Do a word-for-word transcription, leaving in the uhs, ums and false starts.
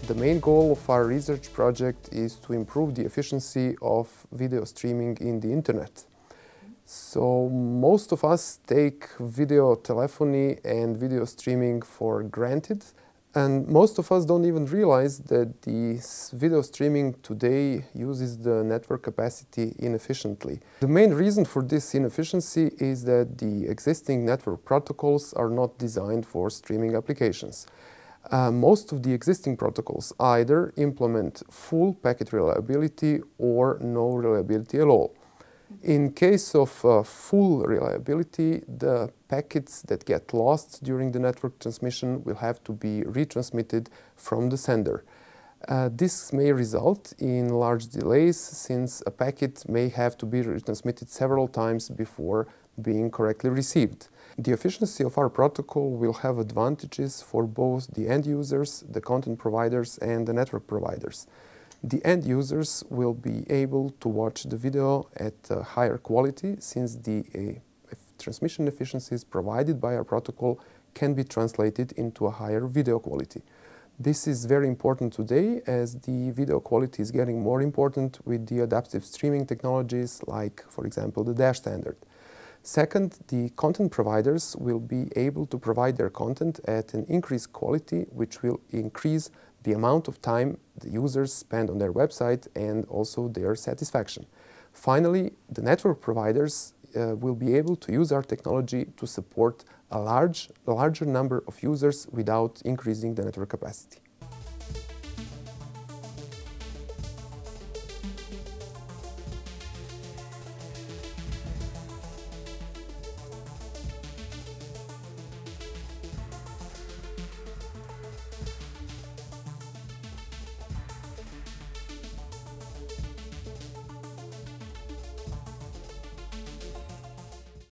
The main goal of our research project is to improve the efficiency of video streaming in the internet. So most of us take video telephony and video streaming for granted, and most of us don't even realize that the video streaming today uses the network capacity inefficiently. The main reason for this inefficiency is that the existing network protocols are not designed for streaming applications. Uh, most of the existing protocols either implement full packet reliability or no reliability at all. In case of uh, full reliability, the packets that get lost during the network transmission will have to be retransmitted from the sender. Uh, this may result in large delays, since a packet may have to be retransmitted several times before being correctly received. The efficiency of our protocol will have advantages for both the end users, the content providers, and the network providers. The end users will be able to watch the video at a higher quality, since the uh, transmission efficiencies provided by our protocol can be translated into a higher video quality. This is very important today, as the video quality is getting more important with the adaptive streaming technologies like, for example, the Dash standard. Second, the content providers will be able to provide their content at an increased quality, which will increase the amount of time the users spend on their website and also their satisfaction. Finally, the network providers uh, will be able to use our technology to support a large, a larger number of users without increasing the network capacity.